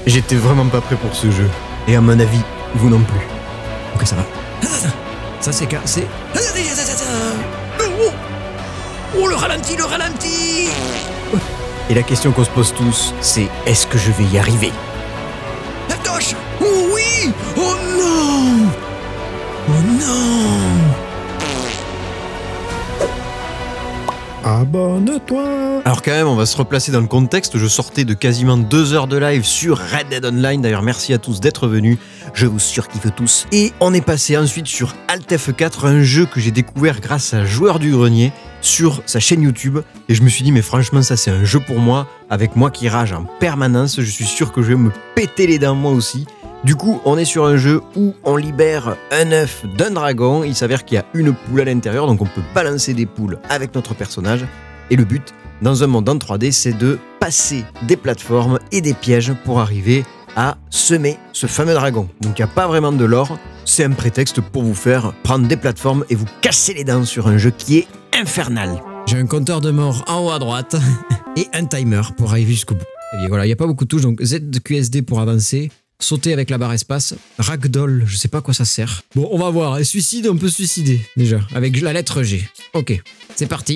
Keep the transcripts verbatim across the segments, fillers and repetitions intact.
J'étais vraiment pas prêt pour ce jeu. Et à mon avis, vous non plus. Ok, ça va. Ça, c'est... c'est... Oh, oh, le ralenti, le ralenti. Et la question qu'on se pose tous, c'est est-ce que je vais y arriver? La toche. Oh oui. Oh non. Oh non. Abonne-toi. Alors quand même, on va se replacer dans le contexte. Je sortais de quasiment deux heures de live sur Red Dead Online. D'ailleurs, merci à tous d'être venus. Je vous surkiffe tous. Et on est passé ensuite sur Alt F quatre, un jeu que j'ai découvert grâce à Joueur du Grenier sur sa chaîne YouTube. Et je me suis dit, mais franchement, ça c'est un jeu pour moi. Avec moi qui rage en permanence, je suis sûr que je vais me péter les dents moi aussi. Du coup, on est sur un jeu où on libère un œuf d'un dragon. Il s'avère qu'il y a une poule à l'intérieur, donc on peut balancer des poules avec notre personnage. Et le but, dans un monde en trois D, c'est de passer des plateformes et des pièges pour arriver à semer ce fameux dragon. Donc il n'y a pas vraiment de lore, c'est un prétexte pour vous faire prendre des plateformes et vous casser les dents sur un jeu qui est infernal. J'ai un compteur de mort en haut à droite et un timer pour arriver jusqu'au bout. Et voilà, il n'y a pas beaucoup de touches, donc Z Q S D pour avancer. Sauter avec la barre espace, ragdoll, je sais pas à quoi ça sert. Bon, on va voir, et suicide, on peut se suicider, déjà, avec la lettre G. Ok, c'est parti.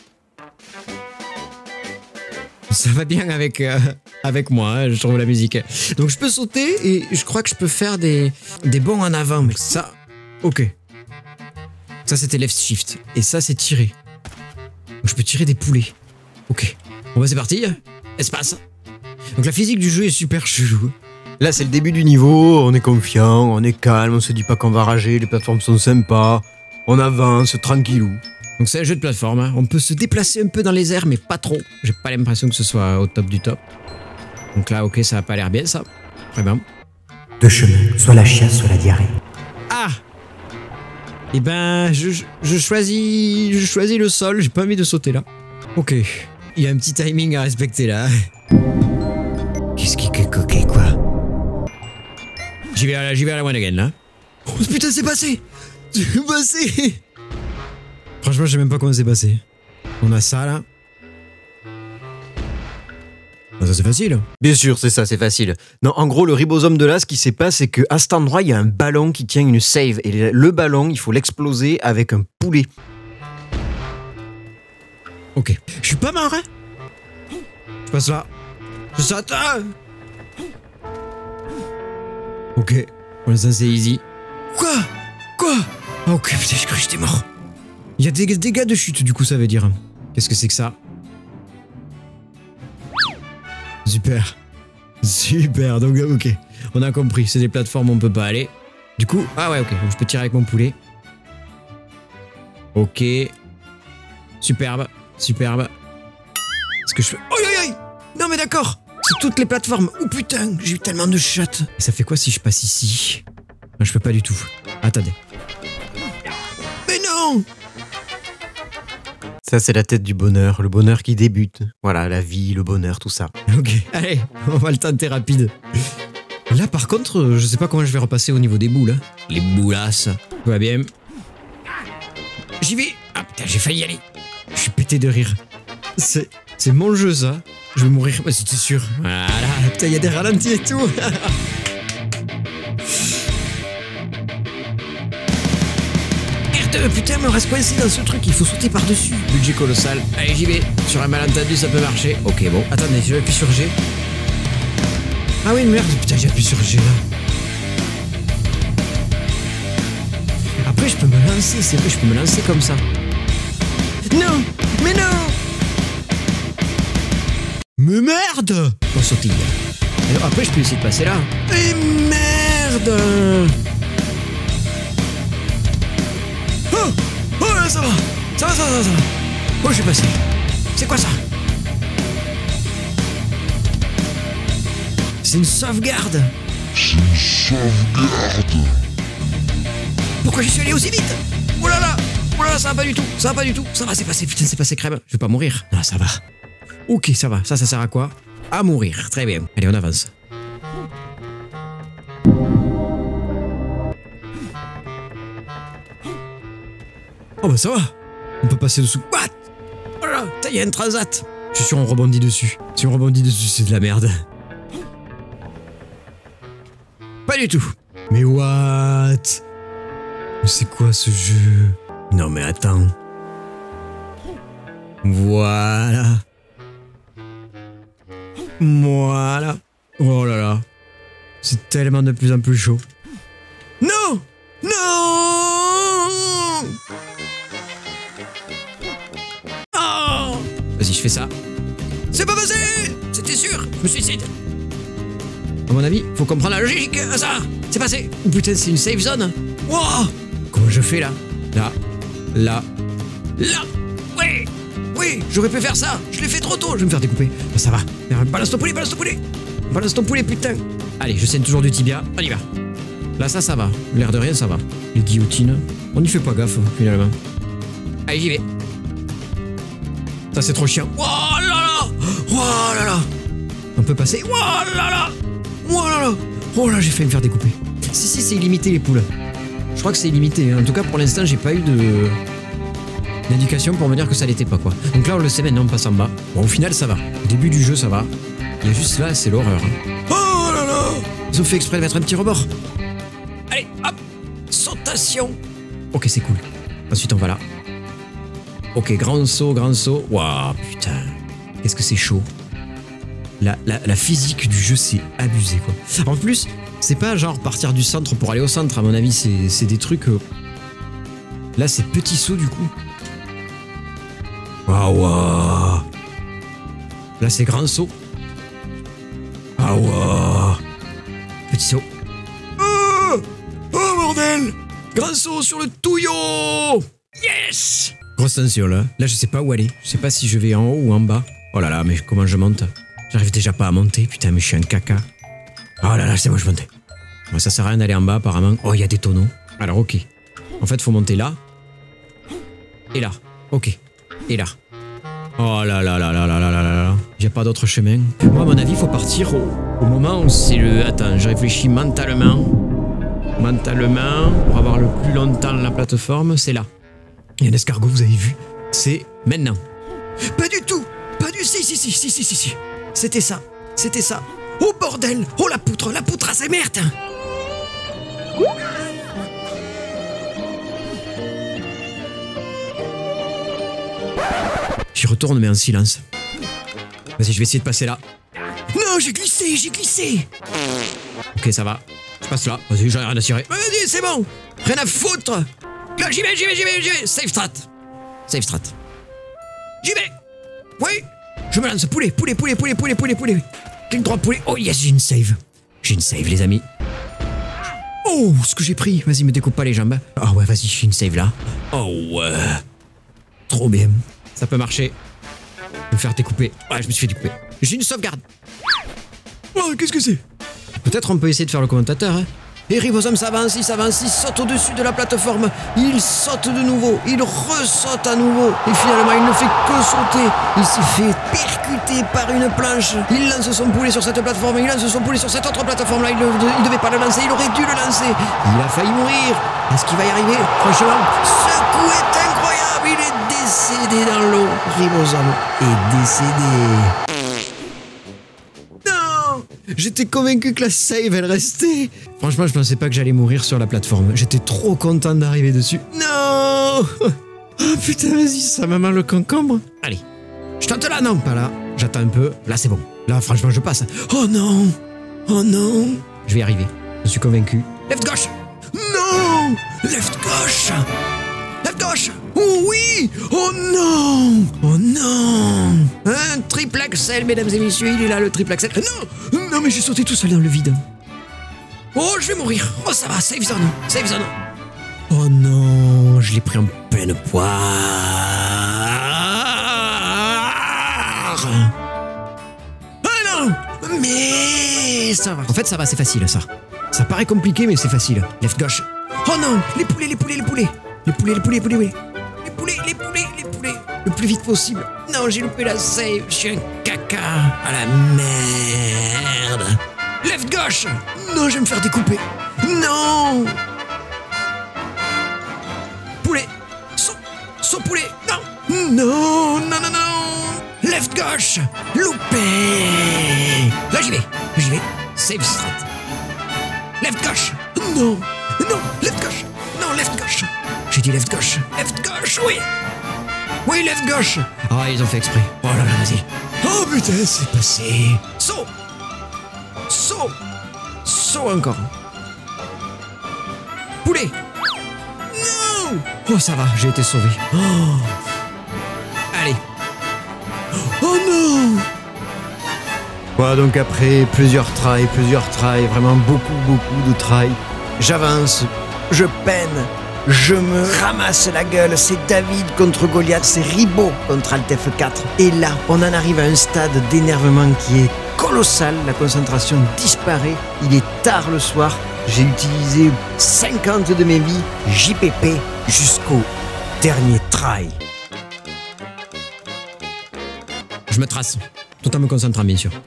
Ça va bien avec, euh, avec moi, hein, je trouve la musique. Donc je peux sauter, et je crois que je peux faire des, des bonds en avant, mais ça... Ok. Ça, c'était left shift, et ça, c'est tirer. Donc je peux tirer des poulets. Ok. Bon bah c'est parti, espace. Donc la physique du jeu est super chelou. Là, c'est le début du niveau, on est confiant, on est calme, on se dit pas qu'on va rager, les plateformes sont sympas, on avance tranquillou. Donc c'est un jeu de plateforme, hein. On peut se déplacer un peu dans les airs, mais pas trop. J'ai pas l'impression que ce soit au top du top. Donc là, ok, ça a pas l'air bien, ça. Très bien. Deux chemins, soit la chiasse, soit la diarrhée. Ah! Eh ben, je, je choisis, je choisis le sol, j'ai pas envie de sauter là. Ok. Il y a un petit timing à respecter là. Qu'est-ce qui est coquet, quoi? J'y vais, à la, j'y vais à la one again, là. Oh putain, c'est passé! C'est passé! Franchement, je sais même pas comment c'est passé. On a ça, là. Ah, ça, c'est facile. Bien sûr, c'est ça, c'est facile. Non, en gros, le ribosome de là, ce qui s'est passé, c'est qu'à cet endroit, il y a un ballon qui tient une save. Et le ballon, il faut l'exploser avec un poulet. Ok. Je suis pas mort, hein? Je passe là. Je saute. Ah ok. Pour l'instant, c'est easy. Quoi? Quoi? Ah, ok, putain, j'ai cru que j'étais mort. Il y a des dégâts de chute, du coup, ça veut dire. Qu'est-ce que c'est que ça? Super. Super, donc ok. On a compris, c'est des plateformes où on peut pas aller. Du coup, ah ouais, ok, donc je peux tirer avec mon poulet. Ok. Superbe, superbe. Est-ce que je fais... Aïe aïe aïe! Non mais d'accord! C'est toutes les plateformes. Oh putain, j'ai eu tellement de shots. Et ça fait quoi si je passe ici? Non, je peux pas du tout. Attendez. Mais non! Ça, c'est la tête du bonheur, le bonheur qui débute. Voilà, la vie, le bonheur, tout ça. Ok, allez, on va le tenter rapide. Là, par contre, je sais pas comment je vais repasser au niveau des boules. Hein. Les boulasses. Tout va bien. J'y vais. Ah putain, j'ai failli y aller. Je suis pété de rire. C'est, c'est mon jeu, ça. Je vais mourir, bah, c'était sûr. Voilà, putain, il y a des ralentis et tout. Putain, me reste coincé dans ce truc, il faut sauter par-dessus. Budget colossal. Allez, j'y vais. Sur un malentendu, ça peut marcher. Ok, bon. Attendez, je vais appuyer sur G. Ah oui, merde. Putain, j'ai appuyé sur G là. Après, je peux me lancer. C'est vrai, je peux me lancer comme ça. Non! Mais non! Mais merde! On sautille. Alors, après, je peux essayer de passer là. Mais merde! Oh! Oh là, ça va! Ça va, ça va, ça va! Oh, je suis passé. C'est quoi ça? C'est une sauvegarde! C'est une sauvegarde! Pourquoi je suis allé aussi vite? Oh là là! Oh là là, ça va pas du tout! Ça va pas du tout! Ça va, c'est passé! Putain, c'est passé crème! Je vais pas mourir! Non, ça va. Ok, ça va. Ça, ça sert à quoi? À mourir. Très bien. Allez, on avance. Oh bah ça va. On peut passer dessous. What? Oh là là, il y a un transat. Je suis sûr on rebondit dessus. Si on rebondit dessus, c'est de la merde. Pas du tout. Mais what? Mais c'est quoi ce jeu? Non mais attends. Voilà. Voilà. Oh là là. C'est tellement de plus en plus chaud. Non! Non! Oh! Vas-y, je fais ça. C'est pas passé! C'était sûr! Je me suicide! À mon avis, faut comprendre la logique à ça! C'est passé! Oh putain, c'est une safe zone! Wow! Comment je fais là? Là. Là. Là! Oui! Oui! J'aurais pu faire ça! Je l'ai fait trop tôt! Je vais me faire découper. Ben, ça va. Balance ton poulet, balance ton poulet! Balance ton poulet, putain! Allez, je saigne toujours du tibia. On y va. Là, ça, ça va. L'air de rien, ça va. Les guillotines, on n'y fait pas gaffe, finalement. Allez, j'y vais. Ça, c'est trop chiant. Oh là là! Oh là là! On peut passer. Oh là là! Oh là là! Oh là, j'ai failli me faire découper. Si, si, c'est illimité, les poules. Je crois que c'est illimité. En tout cas, pour l'instant, j'ai pas eu de... d'indication pour me dire que ça l'était pas, quoi. Donc là, on le sait maintenant, on passe en bas. Bon, au final, ça va. Au début du jeu, ça va. Il y a juste là, c'est l'horreur. Hein. Oh là là! Ils ont fait exprès de mettre un petit rebord. Allez, hop! Sautation! Ok, c'est cool. Ensuite, on va là. Ok, grand saut, grand saut. Waouh, putain. Qu'est-ce que c'est chaud. La, la, la physique du jeu, c'est abusé, quoi. En plus, c'est pas genre partir du centre pour aller au centre, à mon avis, c'est des trucs... Euh... Là, c'est petit saut, du coup. Waouh, waouh. Là, c'est grand saut. Ah, waouh. Petit saut. Oh, oh, bordel. Grand saut sur le touillot. Yes. Grosse tension, là. Là, je sais pas où aller. Je sais pas si je vais en haut ou en bas. Oh là là, mais comment je monte? J'arrive déjà pas à monter. Putain, mais je suis un caca. Oh là là, c'est moi, je monte. Bon, ça sert à rien d'aller en bas, apparemment. Oh, il y a des tonneaux. Alors, ok. En fait, faut monter là. Et là. Ok. Et là. Oh là là là là là là là là là. Il n'y a pas d'autre chemin. Moi, à mon avis, il faut partir au, au moment où c'est le... Attends, je réfléchis mentalement. Mentalement, pour avoir le plus longtemps la plateforme, c'est là. Il y a un escargot, vous avez vu? C'est maintenant. Pas du tout. Pas du... Si, si, si, si, si, si, si. C'était ça. C'était ça. Oh bordel. Oh la poutre. La poutre à sa merde. J'y retourne, mais en silence. Vas-y, je vais essayer de passer là. Non, j'ai glissé, j'ai glissé. Ok, ça va. Je passe là. Vas-y, j'en ai rien à cirer. Vas-y, c'est bon. Rien à foutre. Là, j'y vais, j'y vais, j'y vais, j'y vais. Safe strat. Safe strat. J'y vais. Oui. Je me lance. Poulet, poulet, poulet, poulet, poulet, poulet, poulet. Clic droit, poulet. Oh yes, j'ai une save. J'ai une save, les amis. Oh, ce que j'ai pris. Vas-y, me découpe pas les jambes. Oh ouais, vas-y, j'ai une save là. Oh ouais. Trop bien. Ça peut marcher. Je vais me faire découper. Ouais, je me suis fait découper. J'ai une sauvegarde. Oh, qu'est-ce que c'est? Peut-être on peut essayer de faire le commentateur, hein. Et Ribosome s'avance, il s'avance, il saute au-dessus de la plateforme. Il saute de nouveau, il ressaute à nouveau. Et finalement, il ne fait que sauter. Il s'est fait percuter par une planche. Il lance son poulet sur cette plateforme, il lance son poulet sur cette autre plateforme-là. Il ne devait pas le lancer, il aurait dû le lancer. Il a failli mourir. Est-ce qu'il va y arriver? Franchement, ce coup est incroyable. Il est décédé dans l'eau. Ribosome est décédé. J'étais convaincu que la save elle restait. Franchement, je pensais pas que j'allais mourir sur la plateforme. J'étais trop content d'arriver dessus. Non. Oh putain, vas-y, ça m'a mal le concombre. Allez, je tente là, non, pas là. J'attends un peu. Là, c'est bon. Là, franchement, je passe. Oh non. Oh non. Je vais y arriver. Je suis convaincu. Left gauche. Non. Left gauche. Left gauche. Oh oui. Oh non. Oh non. Un triple axel, mesdames et messieurs. Il est là, le triple axel. Non. Non, mais j'ai sauté tout seul dans le vide. Oh, je vais mourir. Oh, ça va. Safe zone. Safe zone. Oh non. Je l'ai pris en pleine poire. Ah non. Mais ça va. En fait, ça va. C'est facile, ça. Ça paraît compliqué, mais c'est facile. Left gauche. Oh non. Les poulets, les poulets, les poulets. Les poulets, les poulets, les poulets. Les poulets, les poulets, les poulets. Le plus vite possible. Non, j'ai loupé la save. Je suis un caca. À la merde. Left gauche. Non, je vais me faire découper. Non. Poulet. Saut. Saut poulet. Non. Non, non, non, non. Left gauche. Loupé. Là, j'y vais. J'y vais. Save strat. Left gauche. Non. Non, left gauche. Non, left gauche. J'ai dit left gauche. Left gauche, oui. Oui, left gauche. Ah, ils ont fait exprès. Oh là là, vas-y. Oh putain, c'est passé. Saut. Saut. Saut encore. Poulet. Non. Oh, ça va, j'ai été sauvé. Oh. Allez. Oh non. Voilà, donc après plusieurs tries, plusieurs tries, vraiment beaucoup, beaucoup de tries, j'avance, je peine, je me ramasse la gueule, c'est David contre Goliath, c'est Ribot contre Alt F quatre. Et là, on en arrive à un stade d'énervement qui est colossal, la concentration disparaît, il est tard le soir, j'ai utilisé cinquante de mes vies, J P P, jusqu'au dernier try. Je me trace, tout en me concentrant bien sûr.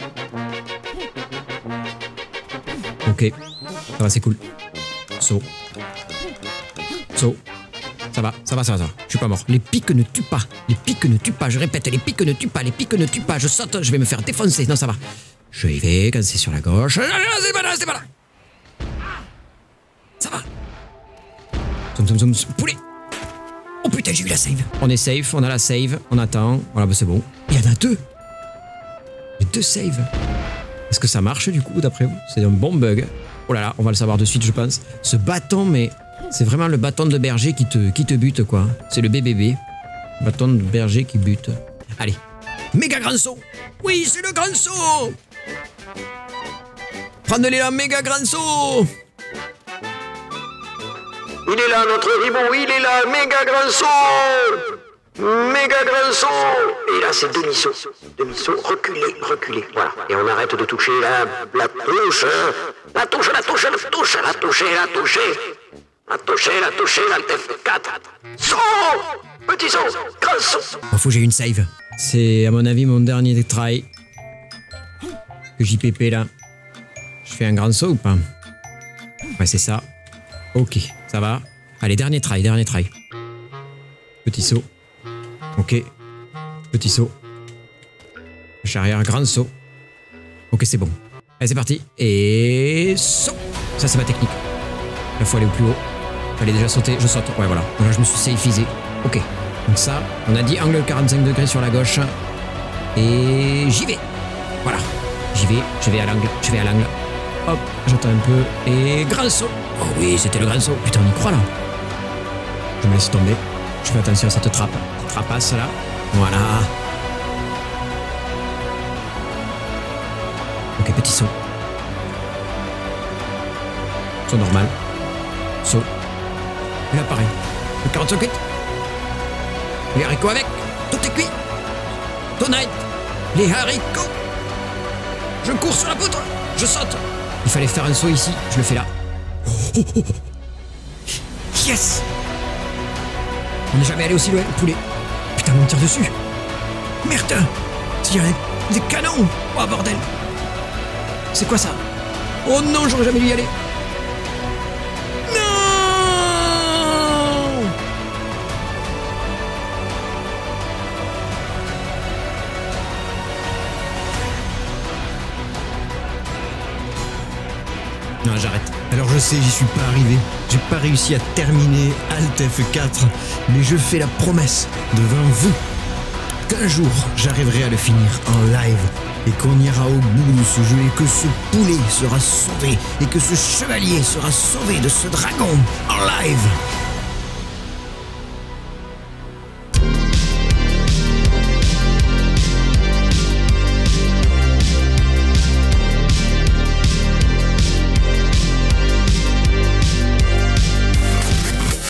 Ok, ça va, c'est cool. Saut. Saut. Ça va, ça va, ça va, ça va. Je suis pas mort. Les pics ne tuent pas. Les pics ne tuent pas. Je répète, les pics ne tuent pas. Les pics ne tuent pas. Je saute, je vais me faire défoncer. Non, ça va. Je y vais quand c'est sur la gauche. Non, non, non, c'est pas là, c'est pas là. Ça va. Zoom, zoom, zoom. Poulet. Oh putain, j'ai eu la save. On est safe, on a la save. On attend. Voilà, bah c'est bon. Il y en a deux. Il y a deux saves. Est-ce que ça marche du coup d'après vous? C'est un bon bug. Oh là là, on va le savoir de suite je pense. Ce bâton, mais c'est vraiment le bâton de berger qui te, qui te bute quoi. C'est le B B B. Bâton de berger qui bute. Allez. Méga grand saut. Oui, c'est le grand saut. Prenez-les là, méga grand saut. Il est là, notre Ribot, oui, il est là, méga grand saut. Méga grand saut. Et là, c'est demi-saut. Demi-saut, reculez, reculez. Voilà. Et on arrête de toucher la, la touche. La touche, la touche, la touche, la touche, la touche. La touche, la touche, la F quatre. Saut. Petit saut. Grand saut. Il faut que j'ai une save. C'est à mon avis mon dernier try. Que J P P là. Je fais un grand saut ou pas? Ouais, c'est ça. Ok, ça va. Allez, dernier try, dernier try. Petit saut. Ok. Petit saut. Arrière, grand saut. Ok, c'est bon. Allez, c'est parti. Et saut. Ça, c'est ma technique. Il faut aller au plus haut. Fallait déjà sauter, je saute. Ouais, voilà. Là, je me suis safeisé. Ok. Donc ça, on a dit angle quarante-cinq degrés sur la gauche. Et j'y vais. Voilà. J'y vais, je vais à l'angle, je vais à l'angle. Hop, j'attends un peu. Et grand saut. Oh oui, c'était le grand saut. Putain, on y croit là. Je me laisse tomber. Je fais attention à cette trappe. Cette trapasse là. Voilà. Ok, petit saut. Saut normal. Saut. Et là, pareil. Le quarante-cinq cuit. Les haricots avec. Tout est cuit. Tonight. Les haricots. Je cours sur la poutre. Je saute. Il fallait faire un saut ici. Je le fais là. Oh, oh, oh. Yes. On n'est jamais allé aussi loin, le poulet. Putain, on me tire dessus. Merde. Il y a des canons. Oh, bordel. C'est quoi ça? Oh non, j'aurais jamais dû y aller. Non. Non, j'arrête. Alors je sais, j'y suis pas arrivé. J'ai pas réussi à terminer Alt F quatre, mais je fais la promesse devant vous qu'un jour j'arriverai à le finir en live et qu'on ira au bout de ce jeu et que ce poulet sera sauvé et que ce chevalier sera sauvé de ce dragon en live.